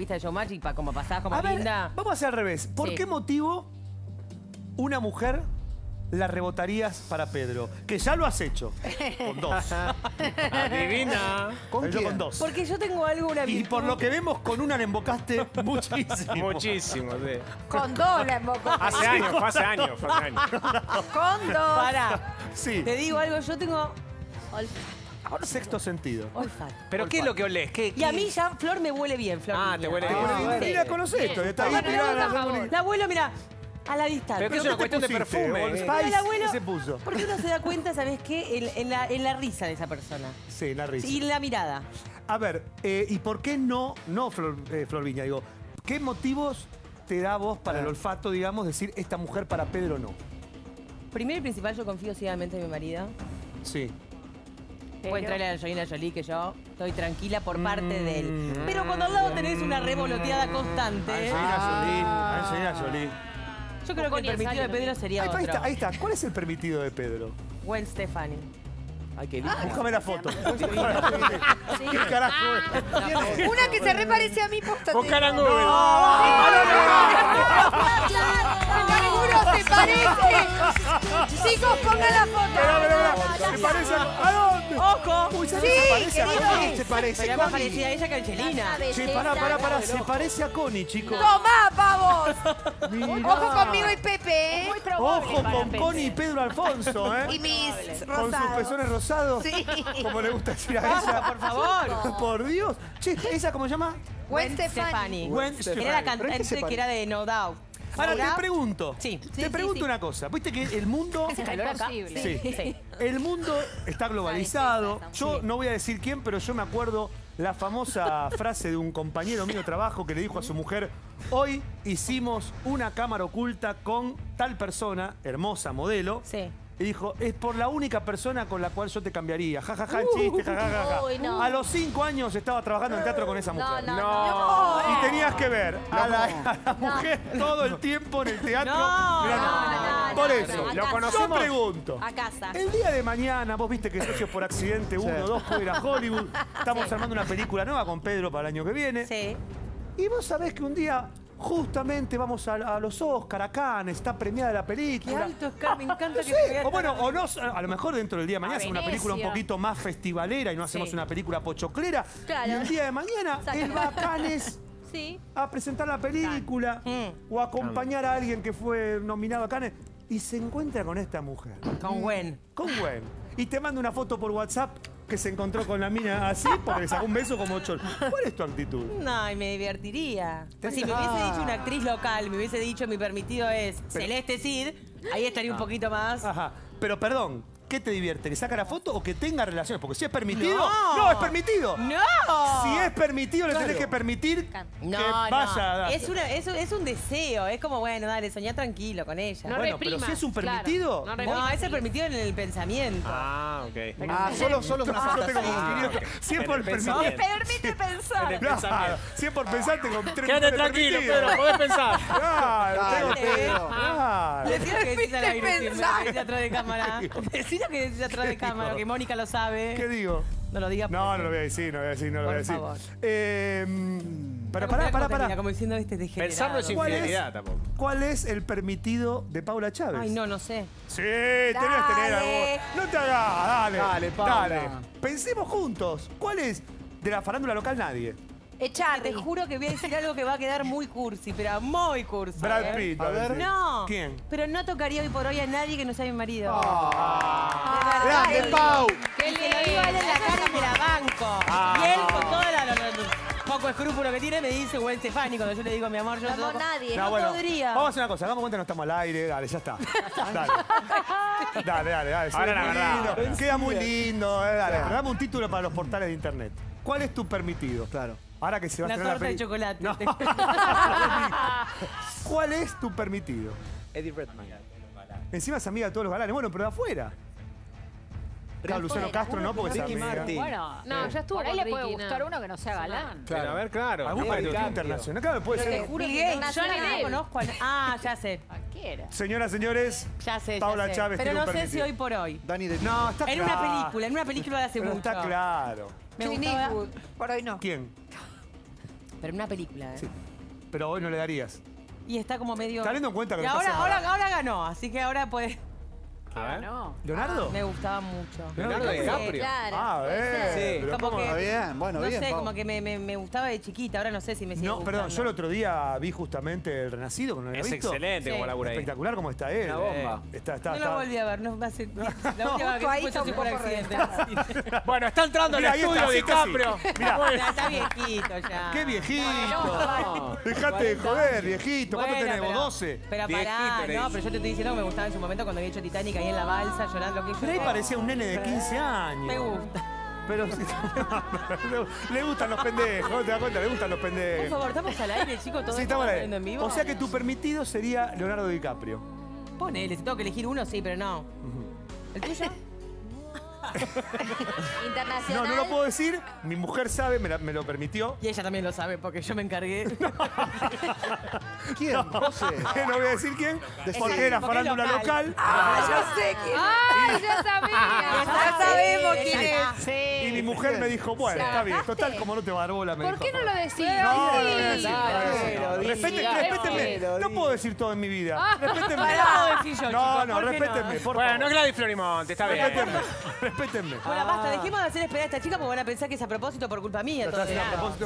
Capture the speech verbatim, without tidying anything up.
vista de Showmagic para como pasás como A ver, linda. vamos a hacer al revés. ¿Por Sí. qué motivo una mujer la rebotarías para Pedro? Que ya lo has hecho. Con dos. Adivina. ¿Con yo con dos. Porque yo tengo algo, una Y virtud. por lo que vemos, con una le embocaste muchísimo. Muchísimo, sí. Con dos la embocó. Hace años, fue hace años, fue hace años. Con dos. Pará. Sí. Te digo algo, yo tengo Ahora sexto sentido. olfato. ¿Pero qué es lo que olés? ¿Qué, Y a qué? mí ya Flor me huele bien, Flor. Ah, Niña. te huele Te bien. huele bien. Ah, Mira, conoce esto. Está ahí Bueno, tirada pregunta, la por favor. La abuelo, mira, a la distancia. Pero que es ¿Pero una qué te cuestión de pusiste? perfume. Old eh. Spice, el abuelo, ¿qué se puso? porque uno se da cuenta, ¿sabes qué? En, en la, en la risa de esa persona. Sí, la risa. Y en la mirada. A ver, eh, ¿y por qué no, no Flor, eh, Flor Viña, digo, qué motivos te da vos para el olfato, digamos, decir esta mujer para Pedro no? Primero y principal, yo confío ciegamente en mi marido. Sí. Puede entrarle a Angelina Jolie que yo estoy tranquila por parte de él. Mm. Pero cuando al lado tenés una revoloteada constante, Angelina Jolie, Angelina Jolie. yo creo que el permitido de Pedro sería Ahí, otro. ahí está, ahí está. ¿Cuál es el permitido de Pedro? Gwen Stefani. Ay, qué Búscame la foto. Búscame la foto. ¿Qué carajo es? Una que se reparece a mí, posta. Buscar en Google. Seguro se parece. Chicos, pongan la foto. Mirá, mirá, mirá. ¿Se parece a, ¿a dónde? ¡Ojo! Uy, ¿sabes Sí, qué se parece a querido. Connie? Se parece Pero a es más Connie. parecida a ella que a Angelina. Che, pará, pará, pará. Se parece a Connie, chicos. Tomá, pavos. Mirá. Ojo conmigo y Pepe, ¿eh? Ojo con Connie y Pedro Alfonso, ¿eh? Y mis Con sus rosados. pezones rosados. Sí. Como le gusta decir a Basta, ella. por favor. Por Dios. Che, ¿esa cómo se llama? Gwen Stefani. Gwen Era Stefani. la cantante que era de No Doubt. Ahora ¿Ahora? te pregunto. Sí. Te Sí, pregunto sí, sí. una cosa. Viste que el mundo. calor acá? Sí. Sí. El mundo está globalizado. Yo Sí. no voy a decir quién, pero yo me acuerdo la famosa frase de un compañero mío de trabajo que le dijo a su mujer: hoy hicimos una cámara oculta con tal persona, hermosa modelo. Sí. Y dijo, es por la única persona con la cual yo te cambiaría. Ja, ja, ja, chiste, ja, ja, ja, ja. Uy, no. A los cinco años estaba trabajando en teatro con esa mujer. no, No. Y tenías que ver a la, a la mujer todo el tiempo en el teatro. No, Mirá, no, no, no, Por no, eso, no, lo acá. yo conocemos. pregunto. A casa. El día de mañana, vos viste que Socios por Accidente uno o dos puede ir a Hollywood. Estamos armando una película nueva con Pedro para el año que viene. Sí. Y vos sabés que un día, justamente, vamos a, a los Oscar, a Cannes, está premiada la Qué película. alto, Scar, me encanta que Sí, te veas o bueno, tan- o no, a lo mejor dentro del día de mañana A hacemos una película un Venecia. poquito más festivalera y no hacemos Sí. una película pochoclera. Claro. Y el día de mañana él va a Cannes Sí. a presentar la película Mm. o a acompañar a alguien que fue nominado a Cannes y se encuentra con esta mujer, Con Gwen. con Gwen, y te manda una foto por WhatsApp que se encontró con la mina así porque le sacó un beso como ocho. ¿Cuál es tu actitud? No, y me divertiría. Pues si me hubiese dicho una actriz local, me hubiese dicho mi permitido es Celeste Cid, ahí estaría un poquito más. Ajá, pero perdón, ¿qué te divierte? ¿Que saca la foto o que tenga relaciones? Porque si es permitido, No. no, es permitido. ¡No! Si es permitido, le tenés Claro. que permitir No, que no. vaya. a- Es, una, es, un- es un deseo. Es como, bueno, dale, soñá tranquilo con ella. No Bueno, pero reprimas, si es un claro. permitido. No No, reprimas, ese es sí. permitido en el pensamiento. Ah, ok. Ah, solo, solo es una Yo tengo como fantasía. quinientos. cien por En el permitido. pensamiento. Permite pensar. Claro, cien por pensar tengo tres Quédate millones tranquilo, permitidos. Pedro, podés pensar. Claro, tengo Dale, Pedro. Claro. Decía que decís al aire, Permite siempre, pensar. que decís atrás de cámara. Decí lo que decís atrás de cámara, que Mónica lo sabe. ¿Qué digo? No lo digas. No, no lo voy a decir, no lo voy a decir, no lo voy a Por decir. favor. Eh, pero pará, pará, pará. Como diciendo, viste, degenerado. Pensarlo es ¿Cuál es? infidelidad tampoco. ¿Cuál es el permitido de Paula Chávez? Ay, no, no sé. Sí, tenés que tener Dale. algo. No te hagas, dale. Dale, Paula. Dale. Pensemos juntos. ¿Cuál es de la farándula local? Nadie. Echarri. Te juro que voy a decir algo que va a quedar muy cursi, pero muy cursi. Brad ¿eh? Pitt. A va ver. decir. No. ¿Quién? Pero no tocaría hoy por hoy a nadie que no sea mi marido. Ah. De verdad, ¡Grande, te lo Pau! digo. Y se lo digo a él en la cara y me la banco. Y él, con todo el poco escrúpulo que tiene, me dice Gwen Stefani cuando yo le digo, mi amor, yo No, todo- no, nadie. No, bueno, podría. Vamos a hacer una cosa, hagamos cuenta que no estamos al aire, dale, ya está. Dale. Dale, dale, dale. Ahora sí, la muy verdad. lindo. Queda muy lindo, eh, dale. Claro. Pero dame un título para los portales de internet. ¿Cuál es tu permitido? Claro. Ahora que se va a Una estrenar torta de peli- chocolate. No. ¿Cuál es tu permitido? Eddie Redmayne. Encima es amiga de todos los galanes. Bueno, pero de afuera. Claro, Luciano Castro no, porque es Ricky amiga. Martin. Bueno, No, ya estuvo por ahí con le puede Ricky, gustar no. uno que no sea galán. Pero a ver, claro. Algún Leo partido DiCaprio. internacional. Claro, puede Te ser. juro Bill que Gates. internacional Johnny no Depp. conozco a... Ah, ya sé. Cualquiera. Señoras, señores, Ya sé, ya Paula sé. Chávez Pero tiene no un sé permitido. si hoy por hoy. Danny DeVito. No, está En claro. una película, en una película de hace Pero mucho. está claro. Me Clint gustaba- Eastwood. Por hoy no. ¿Quién? Pero en una película, ¿eh? Sí. Pero hoy no le darías. Y está como medio... Teniendo en cuenta que Y lo ahora, estás ahora, enamorado. ahora ganó, así que ahora puede... A ver. No. ¿Leonardo? Me gustaba mucho. Leonardo Sí, DiCaprio. Claro. Ah, puede eh. ser. Sí. Pero Como ¿cómo? que- Está bien, bueno, no bien, sé, Pau. como que me, me, me gustaba de chiquita, ahora no sé si me sigue No, perdón, gustando. yo el otro día vi justamente El Renacido, que no lo había Es visto. excelente Sí. como labura ahí. Espectacular como está él. Una bomba. Eh, Está, está, No está. lo volví a ver, no me hace... La última vez Justo ahí que fue está yo un por poco accidente. Bueno, está entrando al Mirá, ahí estudio está, DiCaprio. sí, sí. Mirá. Bueno, está viejito ya. ¡Qué viejito! No. Dejate de joder, viejito. ¿Cuánto Bueno, tenés vos? pero- ¿doce? Pero Viejito, pará, le no, dice. pero yo te estoy diciendo que me gustaba en su momento cuando había hecho Titanic ahí en la balsa, llorando. Que Pero ahí parecía un nene de quince años. Me gusta. Pero sí, le gustan los pendejos, ¿no te das cuenta? Le gustan los Por pendejos. favor, estamos al aire, chicos, todos Sí, estamos al viendo en aire. vivo. O sea que tu permitido sería Leonardo DiCaprio. Ponele, si tengo que elegir uno, sí, pero no. ¿El tuyo? No, Internacional. no lo puedo decir. Mi mujer sabe, me, la- me lo permitió. Y ella también lo sabe, porque yo me encargué. ¿Quién? José. No voy a decir quién, Decí. porque era Porque es farándula local. local. ¡Ah, yo sé quién! ¡Ay, ya sabía! Ya sabemos quién es. Y mi mujer me dijo, bueno, está bien. Total, como no te va a dar bola, me ¿Por dijo. qué no lo decís? No, no, no, Sí. no, no, Dale, no, no, di, respete- dale, respétenme. lo No di. puedo decir todo en mi vida. Respétenme. Pará, decir yo, No, chicos, no, ¿por qué no? respétenme, por Bueno, no favor. es Gladys Florimonte, está bien. Respétenme, respétenme. Bueno, basta, dejemos de hacer esperar a esta chica porque van a pensar que es a propósito por culpa mía. Lo todo estás haciendo a esto. propósito.